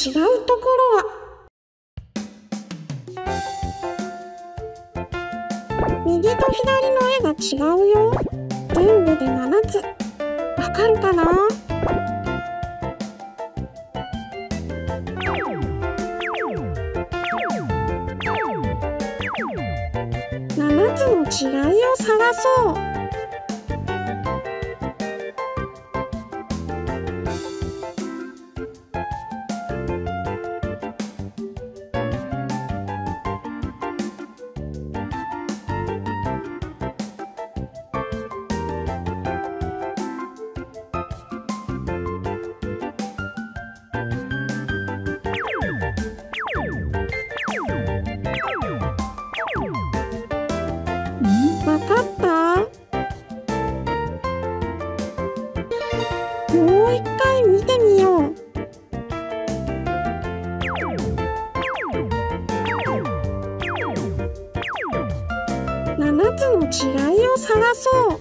違うところは、右と左の絵が違うよ。全部で7つ。わかるかな？7つの違いを探そう。わかった？もう一回見てみよう。7つの違いを探そう。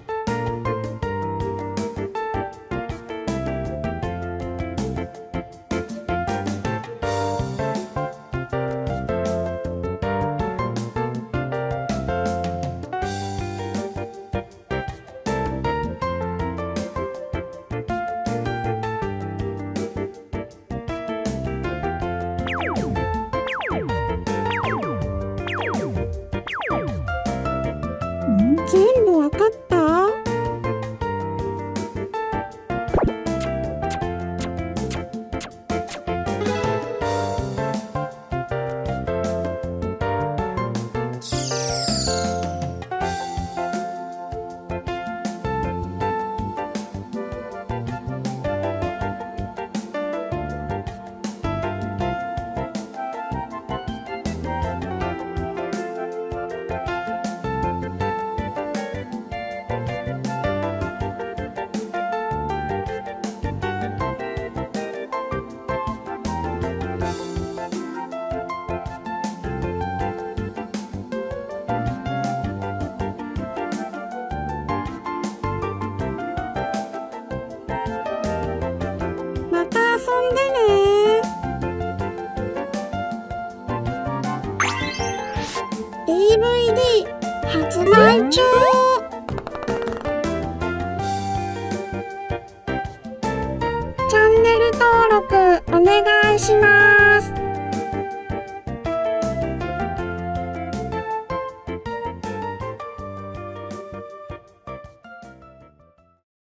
全部わかった？また遊んでね。DVD 発売中。チャンネル登録お願いします。